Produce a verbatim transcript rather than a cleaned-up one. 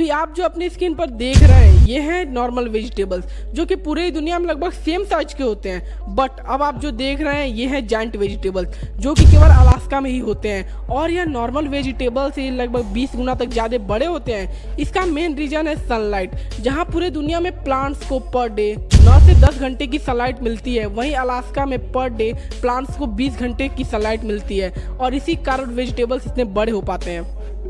अभी आप जो अपनी स्क्रीन पर देख रहे हैं ये हैं नॉर्मल वेजिटेबल्स जो कि पूरी दुनिया में लगभग सेम साइज के होते हैं। बट अब आप जो देख रहे हैं ये हैं जायंट वेजिटेबल्स जो कि केवल अलास्का में ही होते हैं और यह नॉर्मल वेजिटेबल से लगभग बीस गुना तक ज़्यादा बड़े होते हैं। इसका मेन रीजन है सनलाइट, जहाँ पूरे दुनिया में प्लांट्स को पर डे नौ से दस घंटे की सनलाइट मिलती है, वहीं अलास्का में पर डे प्लांट्स को बीस घंटे की सनलाइट मिलती है और इसी कारण वेजिटेबल्स इतने बड़े हो पाते हैं।